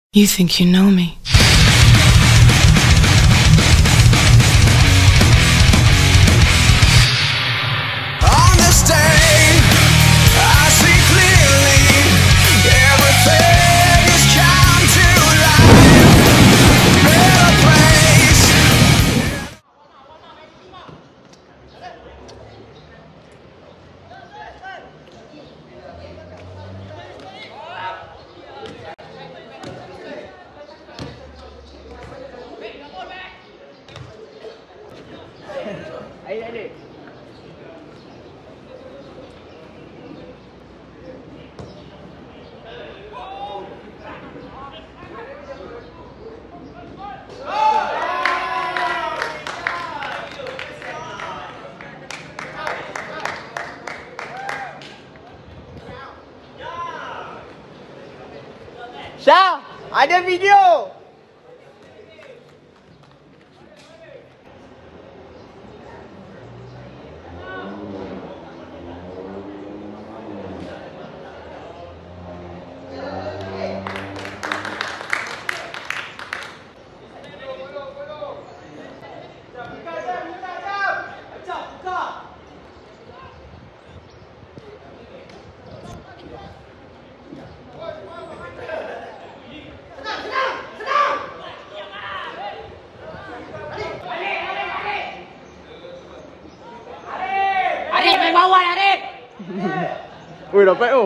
You think you know me. On this day, I see clearly everything is come to life. A better place. Adik. Syah, ada video. Bawah Arif. Oi, dapat tu.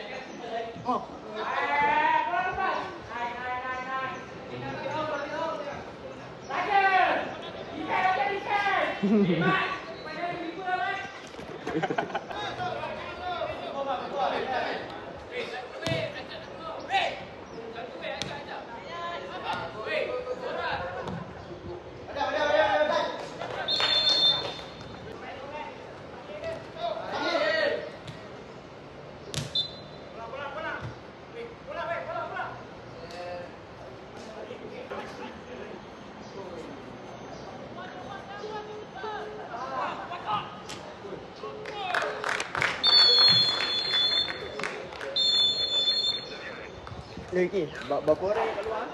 Lagi, berapa orang yang keluar?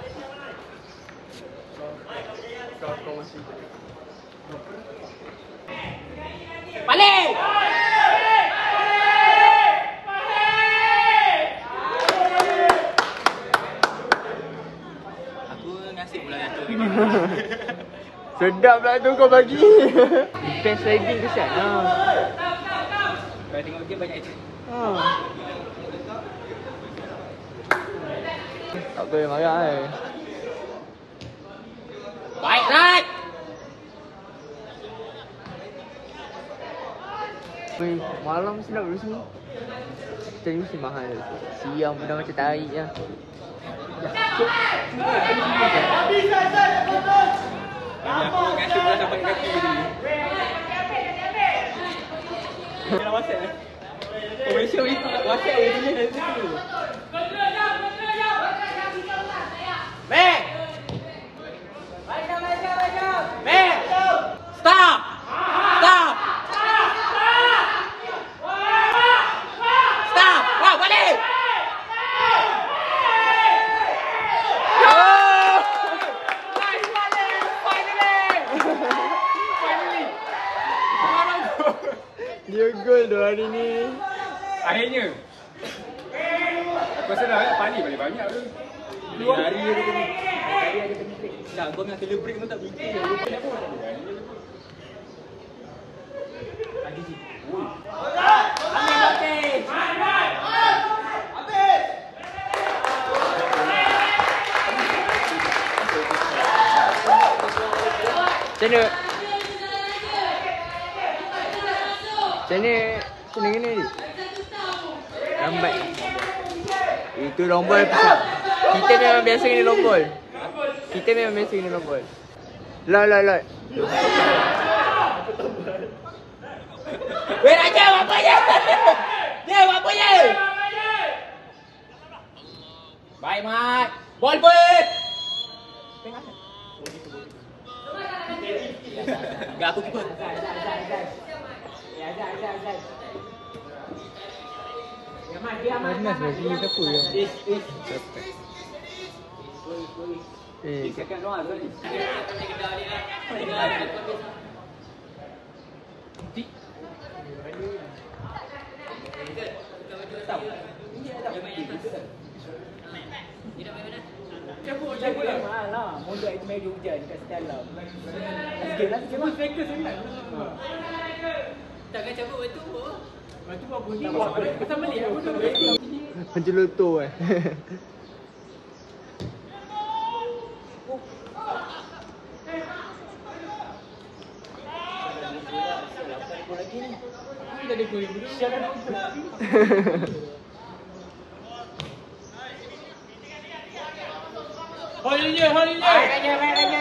Kau masih. Balik. Aku ngasih pula jatuh. Sedap lah tu kau bagi. Defense sliding kesian. Kau tengok dia banyak itu. Tak boleh marah Baik, right. Weh, malam sedap dulu sini. Kita ni mesti mahal. Siang benda macam tarik je. Aku ngasih pula sampai kaki tadi. Kena WhatsApp. Oh, Malaysia WhatsApp dia tulis dari situ. Mek! Mek! Stop! Stop! Stop! Wah, balik! Dia gol tu hari ni. Akhirnya. Aku rasa dah Pali balik banyak tu. Hari dia kena. Hari ada kena break. Tak, kau nak kena break tu tak bikin. Lupa apa. Lagi si. Oi. Ambil bakis! Macam mana? Macam mana gini ni? Lambat. Itu long ball pisang. Kita memang biasa gini long ball. Kita memang biasa gini long ball. Lot. Weh, Raja, buat apa je? Dia, buat apa je? Baik, Mat. Ball pun! Enggak, aku keeper. Panas lagi siapa yang? Cakap doa tadi. Cabut lah. Mahal lah. Mondok itu meja hujan kat dalam. Sikit lah. Cuma striker senang. Takkan cabut batu pun. Batu apa bunyi? Pasal balik aku tu. Macam loto eh. Lagi ni. Aku dah ada gol dulu. Siapa nak Holinya. Baik aja.